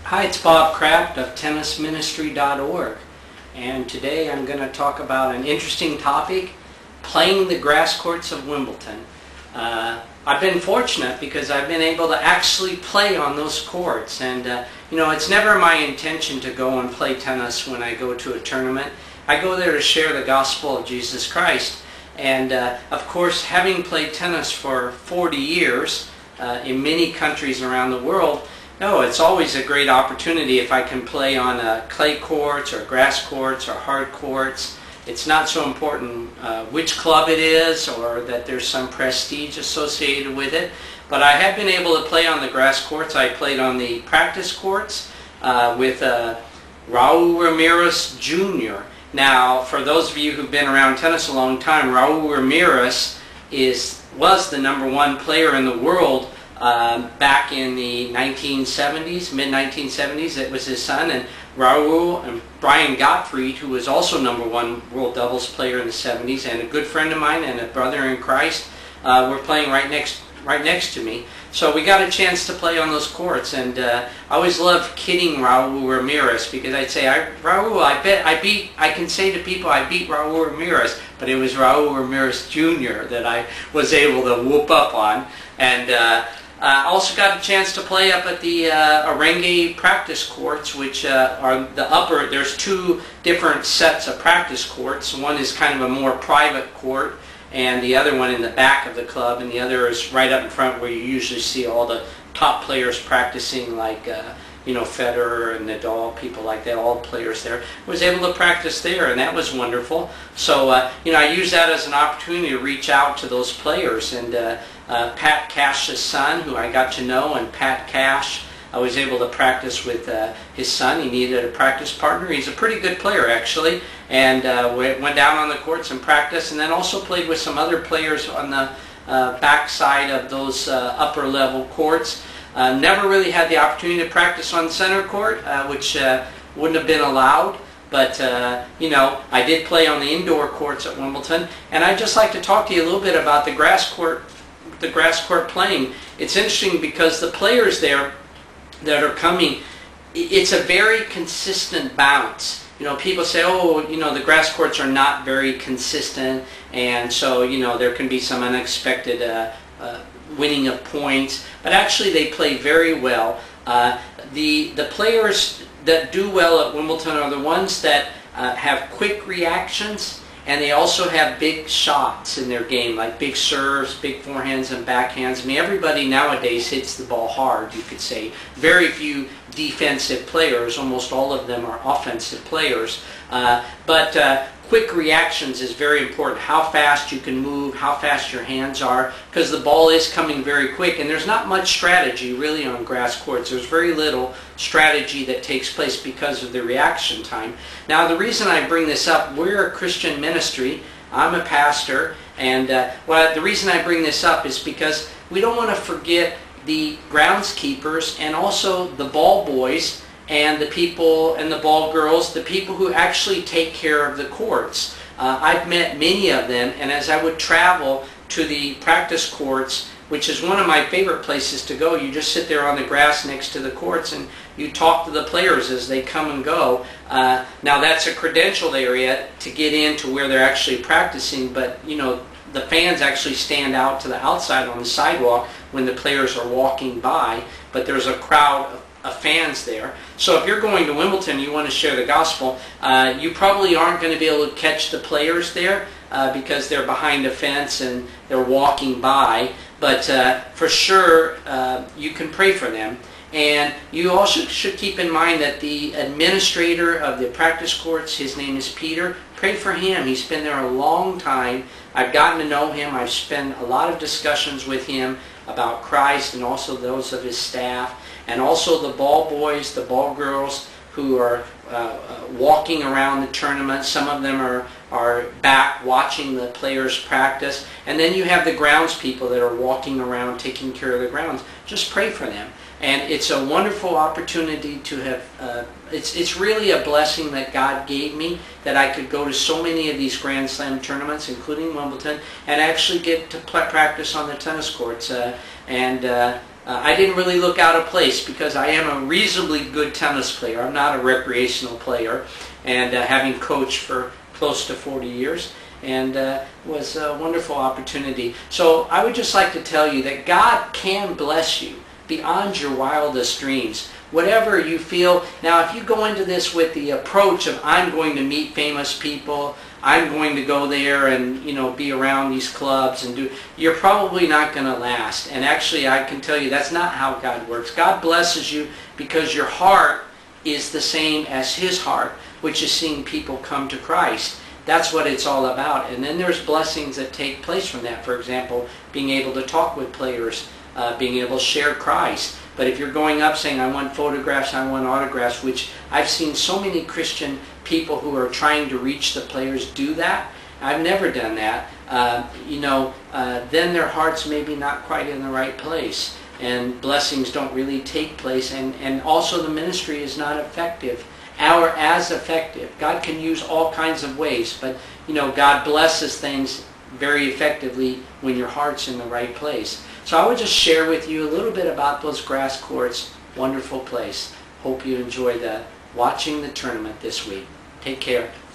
Hi, it's Bob Kraft of tennisministry.org, and today I'm going to talk about an interesting topic, playing the grass courts of Wimbledon. I've been fortunate because I've been able to actually play on those courts, and you know, it's never my intention to go and play tennis when I go to a tournament. I go there to share the gospel of Jesus Christ, and of course, having played tennis for 40 years in many countries around the world, no, it's always a great opportunity if I can play on clay courts or grass courts or hard courts. It's not so important which club it is or that there's some prestige associated with it. But I have been able to play on the grass courts. I played on the practice courts with Raul Ramirez Jr. Now, for those of you who've been around tennis a long time, Raul Ramirez was the #1 player in the world back in the 1970s, mid-1970s. It was his son, and Raul and Brian Gottfried, who was also #1 world doubles player in the 70s, and a good friend of mine and a brother in Christ, were playing right next to me. So we got a chance to play on those courts, and I always loved kidding Raul Ramirez, because I'd say, Raul, I can say to people I beat Raul Ramirez, but it was Raul Ramirez Jr. that I was able to whoop up on. And I also got a chance to play up at the Arengue practice courts, which are the upper. There's two different sets of practice courts. One is kind of a more private court, and the other one in the back of the club, and the other is right up in front where you usually see all the top players practicing, like you know, Federer and Nadal, people like that, all players there. I was able to practice there, and that was wonderful. So you know, I used that as an opportunity to reach out to those players, and Pat Cash's son, who I got to know, and Pat Cash, I was able to practice with his son. He needed a practice partner. He's a pretty good player, actually, and went down on the courts and practiced, and then also played with some other players on the back side of those upper level courts. Never really had the opportunity to practice on center court, which wouldn't have been allowed. But, you know, I did play on the indoor courts at Wimbledon. And I'd just like to talk to you a little bit about the grass court playing. It's interesting because the players there that are coming, it's a very consistent bounce. You know, people say, oh, you know, the grass courts are not very consistent, and so, you know, there can be some unexpected winning of points, but actually they play very well. The players that do well at Wimbledon are the ones that have quick reactions, and they also have big shots in their game, like big serves, big forehands and backhands. I mean, everybody nowadays hits the ball hard, you could say. Very few defensive players, almost all of them are offensive players. But quick reactions is very important. How fast you can move, how fast your hands are, because the ball is coming very quick, and there's not much strategy really on grass courts. There's very little strategy that takes place because of the reaction time. Now, the reason I bring this up, we're a Christian ministry. I'm a pastor, and well, the reason I bring this up is because we don't want to forget the groundskeepers and also the ball boys and the people and the ball girls, the people who actually take care of the courts. I've met many of them, and as I would travel to the practice courts, which is one of my favorite places to go, you just sit there on the grass next to the courts and you talk to the players as they come and go. Now, that's a credentialed area to get into where they're actually practicing, but you know, the fans actually stand out to the outside on the sidewalk when the players are walking by, but there's a crowd of fans there. So if you're going to Wimbledon, you want to share the gospel, you probably aren't going to be able to catch the players there because they're behind a fence and they're walking by, but for sure you can pray for them. And you also should keep in mind that the administrator of the practice courts, his name is Peter. Pray for him. He's been there a long time. I've gotten to know him. I've spent a lot of discussions with him about Christ and also those of his staff, and also the ball boys, the ball girls who are walking around the tournament. Some of them are back watching the players practice. And then you have the grounds people that are walking around taking care of the grounds. Just pray for them. And it's a wonderful opportunity to have, it's really a blessing that God gave me, that I could go to so many of these Grand Slam tournaments, including Wimbledon, and actually get to practice on the tennis courts. I didn't really look out of place because I am a reasonably good tennis player. I'm not a recreational player, and having coached for close to 40 years, and was a wonderful opportunity. So I would just like to tell you that God can bless you beyond your wildest dreams. Whatever you feel. Now, if you go into this with the approach of I'm going to meet famous people, I'm going to go there and be around these clubs and do, you're probably not going to last. And actually, I can tell you that's not how God works. God blesses you because your heart is the same as His heart, which is seeing people come to Christ. That's what it's all about. And then there's blessings that take place from that. For example, being able to talk with players, being able to share Christ. But if you're going up saying, I want photographs, I want autographs, which I've seen so many Christian people who are trying to reach the players do that. I've never done that. Then their heart's maybe not quite in the right place. And blessings don't really take place. And also the ministry is not effective. Or as effective. God can use all kinds of ways. But, God blesses things very effectively when your heart's in the right place. So I would just share with you a little bit about those grass courts. Wonderful place. Hope you enjoy watching the tournament this week. Take care.